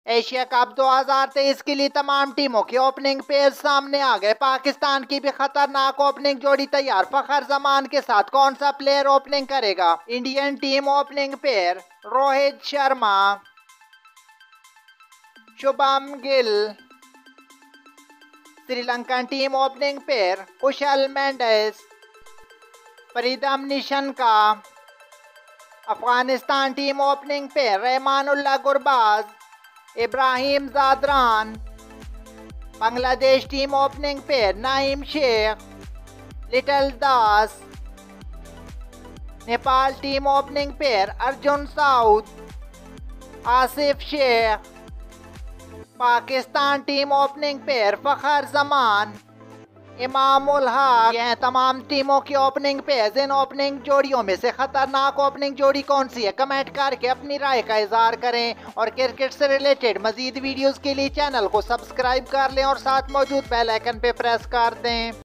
Asia cup 2023 के लिए तमाम टीमों के ओपनिंग पेयर सामने आ गए। पाकिस्तान की भी खतरनाक ओपनिंग जोड़ी तैयार। फखर जमान के साथ कौन सा प्लेयर ओपनिंग करेगा? Indian team opening pair Rohit Sharma, Shubham Gill. Sri Lankan team opening pair Kusal Mendis, Pritam Nissanka. Afghanistan team opening pair Rahmanullah Gurbaz, Ibrahim Zadran. Bangladesh team opening pair Naim Sheikh, Litton Das. Nepal team opening pair Arjun Saud, Asif Sheikh. Pakistan team opening pair Fakhar Zaman, Imam ul Haq. यह तमाम टीमों की ओपनिंग पेयर्स। इन ओपनिंग जोड़ियों में से खतरनाक ओपनिंग जोड़ी कौन सी है? कमेंट करके अपनी राय का इजहार करें और क्रिकेट से रिलेटेड मजीद वीडियोस के लिए चैनल को सब्सक्राइब कर लें और साथ मौजूद बेल आइकन पे प्रेस कर दें।